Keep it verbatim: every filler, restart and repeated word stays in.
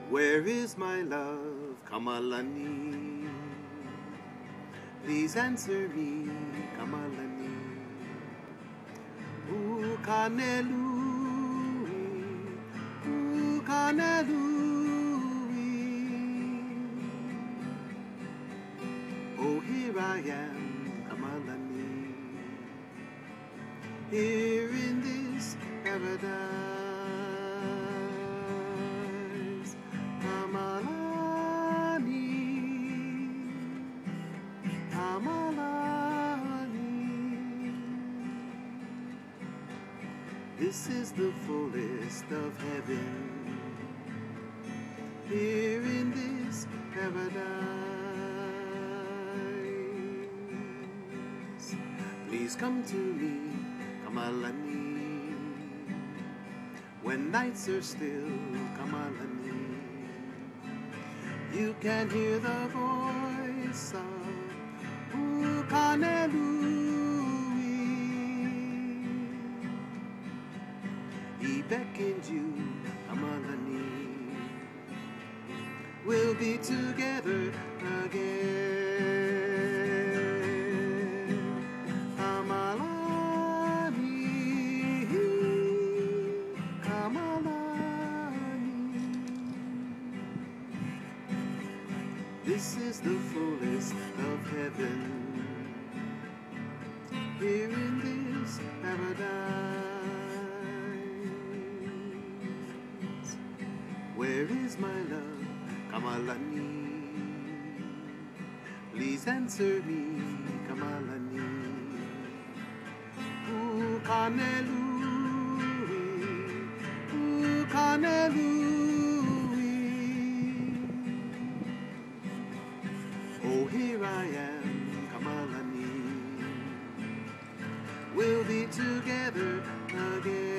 Where is my love, Kamalani? Please answer me, Kamalani. Ukanelui, ukanelui. Oh, here I am, Kamalani, here in this paradise. Kamalani, Kamalani. This is the fullest of heaven, here in this paradise. Please come to me, Kamalani, when nights are still, Kamalani. You can hear the voice of Ukanelui. He beckons you, Kamalani. We'll be together again. Kamalani, Kamalani. This is the fullest of heaven, here in this paradise. Where is my love, Kamalani? Please answer me, Kamalani. Ukanelui, ukanelui. Oh, here I am, Kamalani. We'll be together again.